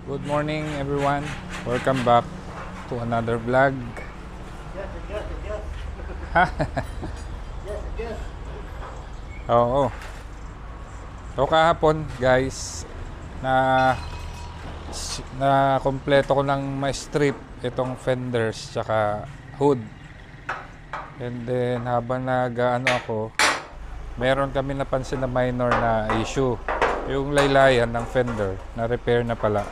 Good morning everyone. Welcome back to another vlog. Oo. So kahapon guys, na kompleto ko ng ma-strip itong fenders tsaka hood. And then habang nag-ano ako, meron kami napansin na minor na issue. Yung laylayan ng fender na repair na pala.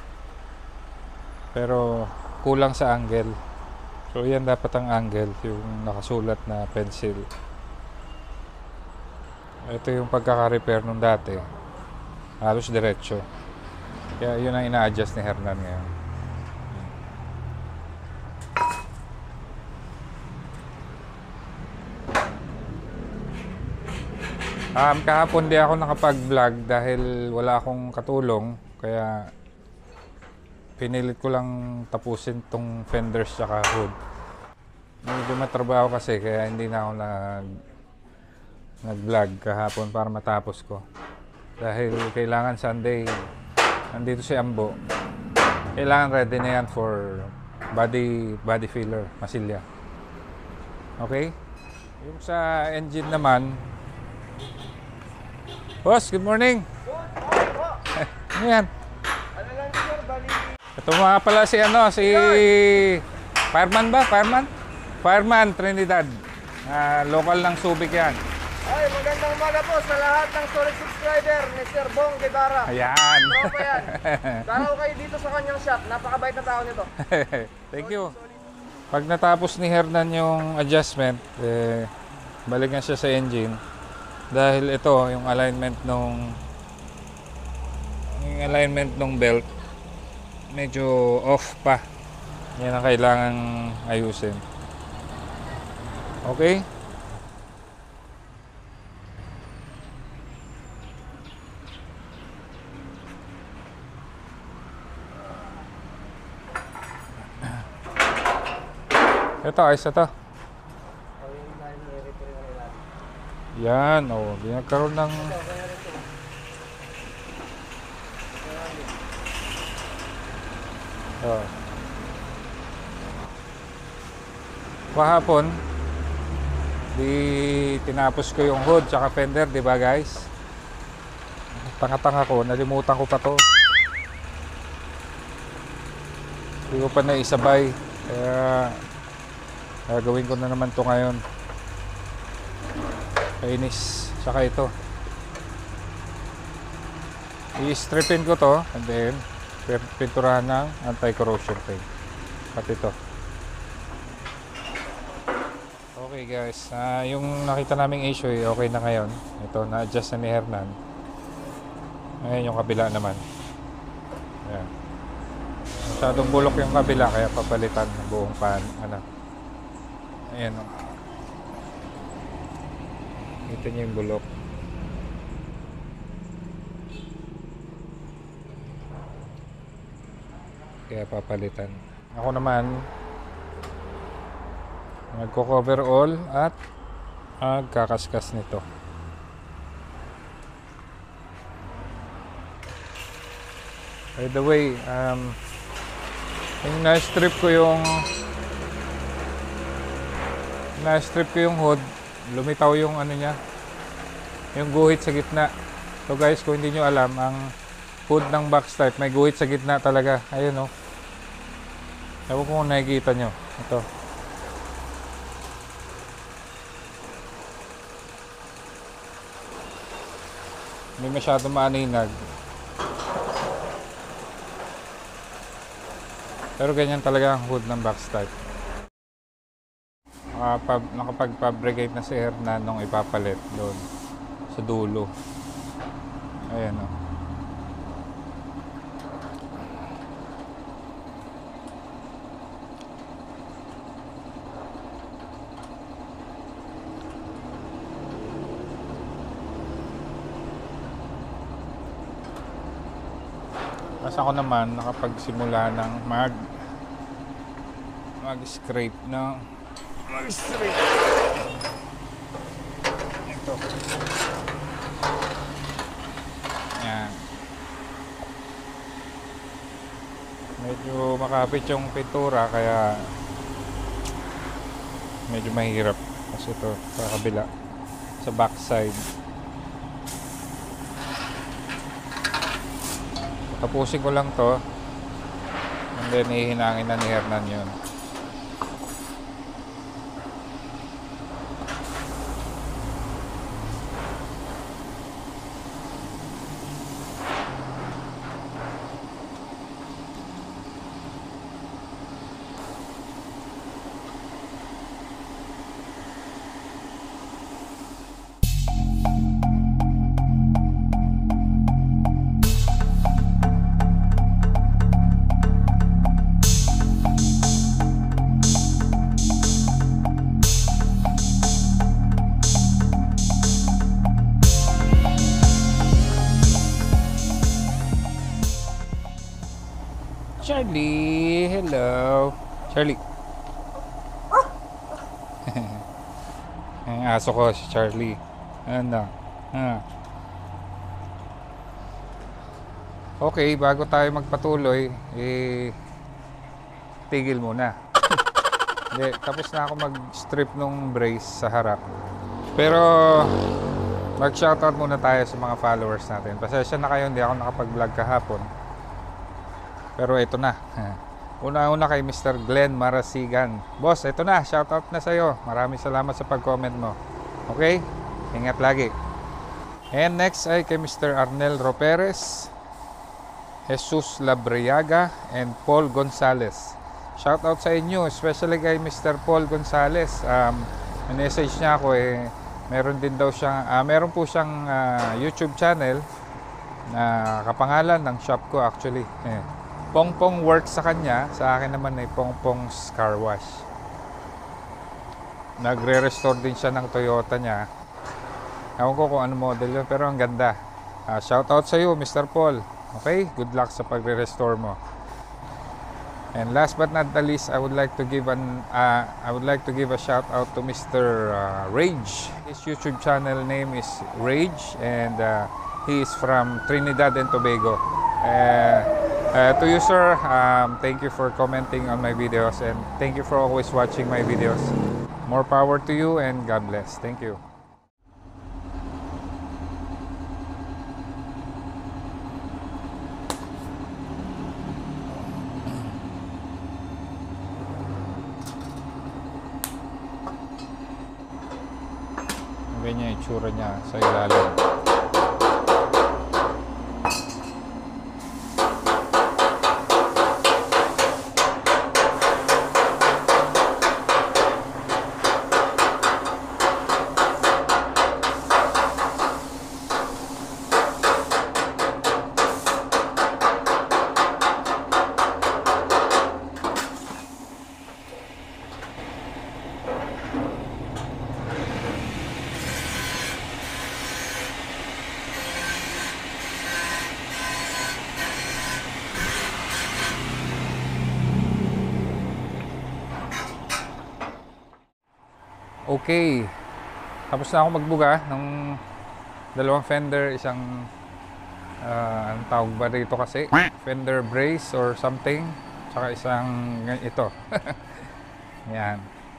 Pero kulang sa angle. So yan dapat ang angle, yung nakasulat na pencil. Ito yung pagkaka-repair nung dati. Halos diretso. Kaya yun ang ina-adjust ni Hernan ngayon. Kahapon di ako nakapag-vlog dahil wala akong katulong. Kaya pinilit ko lang tapusin tong fenders tsaka hood. Medyo matrabaho kasi kaya hindi na ako nag-vlog kahapon para matapos ko. Dahil kailangan Sunday, nandito si Ambo. Kailangan ready na yan for body filler, masilya. Okay? Yung sa engine naman, boss, good morning! Ano yan? Ano lang sir, bali... Ito mga pala si Fireman ba? Fireman Trinidad. Local ng Subic yan. Ay, magandang umaga po sa lahat ng solid subscriber ni Sir Bong Guevara. Ayan. Tropa yan. Daraw kayo dito sa kanyang shop. Napakabait na tao nito. Thank you. Pag natapos ni Hernan yung adjustment, balik na siya sa engine. Dahil ito, yung alignment nung belt, medyo off pa. Yan ang kailangan ayusin. Okay? Ito, ayos na to. Yan, oh. Di nagkaroon ng... Oh. Kahapon, tinapos ko yung hood tsaka fender, di ba guys? Tanga-tanga ko, nalimutan ko pa to. Hindi ko pa naisabay. Kaya gagawin ko na naman to ngayon. Kainis. Saka ito. I-stripin ko to and then pinturahan ng anti-corrosion paint. Pati ito. Okay guys, yung nakita naming issue okay na ngayon. Ito, na-adjust na ni Hernan. Ngayon yung kabila naman. Ayan. Masyadong bulok yung kabila kaya papalitan ng buong pan. Ayan o. Ito niyo yung bulok. Kaya papalitan. Ako naman magko-cover all at magkakaskas nito. By the way, yung na-strip ko yung hood, lumitaw yung ano niya, yung guhit sa gitna. So guys, kung hindi nyo alam, ang hood ng box type may guhit sa gitna talaga. Ayun o. Ewan ko kung nakikita nyo. Ito. Hindi masyado maaninag. Pero ganyan talaga ang hood ng box type. Nakapag-fabricate na si Hernan nung ipapalit doon sa dulo. Ayan o. Tapos ako naman nakapagsimula ng mag-scrape na mag-scrape. Ito. Yan. Medyo makapit yung pintura kaya medyo mahirap kasi ito sa kabila, sa backside. Tapusin ko lang to and then ihinangin na ni Hernan yun. Charlie, hello. Charlie. Ang aso ko si Charlie. Ano? Okay, bago tayo magpatuloy, tigil muna. Hindi, tapos na ako mag-strip nung brace sa harap. Pero mag-shoutout muna tayo sa mga followers natin. Pasensya na kayo, hindi ako nakapag-vlog kahapon. Pero ito na. Una-una kay Mr. Glenn Marasigan. Boss, ito na. Shoutout na sa'yo. Maraming salamat sa pag-comment mo. Okay? Ingat lagi. And next ay kay Mr. Arnel Roperez, Jesus Labriaga, and Paul Gonzales. Shoutout sa inyo. Especially kay Mr. Paul Gonzales. Message niya ako meron din daw siyang, meron po siyang YouTube channel na kapangalan ng shop ko actually. Pongpong works sa kanya, sa akin naman ay Pongpong's Car Wash. Nagre-restore din siya ng Toyota niya. Ewan ko kung ano model yun, pero ang ganda. Shoutout sa iyo, Mr. Paul. Okay? Good luck sa pagre-restore mo. And last but not the least, I would like to give a shout out to Mr. Rage. His YouTube channel name is Rage, and he is from Trinidad and Tobago. To you, sir, thank you for commenting on my videos, and thank you for always watching my videos. More power to you, and God bless. Thank you. Ganyan yung itsura niya sa ilalim. Okay, tapos na ako magbuga ng dalawang fender, isang anong tawag ba dito kasi, fender brace or something, tsaka isang ito. Yan,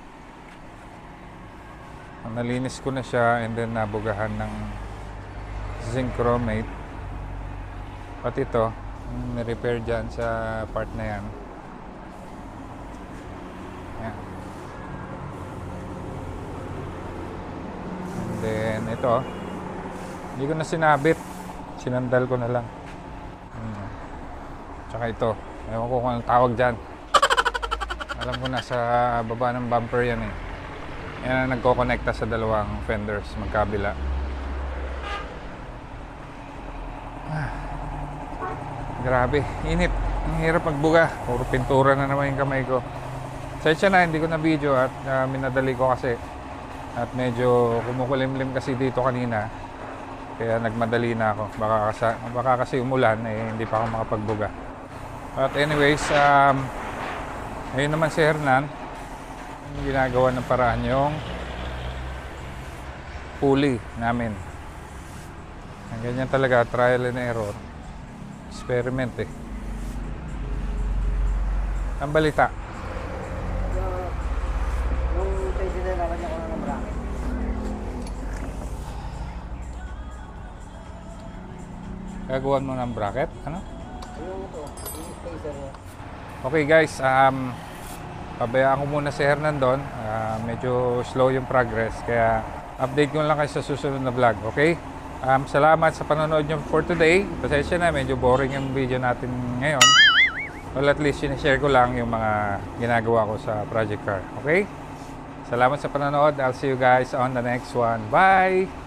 nalinis ko na siya, and then nabugahan ng zinc chromate. Pati ito ni-repair dyan sa part na yan. Yan. Then ito, hindi ko na sinabit, sinandal ko na lang. Tsaka ito, ewan ko kung anong tawag dyan. Alam ko na sa baba ng bumper yan eh. Yan ang nagko-connecta sa dalawang fenders magkabila. Grabe, init. Ang hirap magbuga. Puro pintura na naman yung kamay ko. Sensya na, hindi ko na video at minadali ko kasi. At medyo kumukulimlim kasi dito kanina. Kaya nagmadali na ako. Baka kasi umulan, hindi pa ako makapagbuga. But anyways, ayun naman si Hernan. Ginagawa ng paraan yung pulley namin. Ang ganyan talaga, trial and error. Experiment eh. Ang balita. Yung president naman niya kung ng bracket. Gagawan mo ng bracket? Ano? Yung ito, yung spacer niya. Okay guys, pabayaan ko muna si Hernan doon. Medyo slow yung progress, kaya update ko lang kayo sa susunod na vlog, okay? Salamat sa panonood nyo for today. Pasensya na, medyo boring yung video natin ngayon. Well, at least sinishare ko lang yung mga ginagawa ko sa project car, okay? Salamat sa panonood. I'll see you guys on the next one. Bye!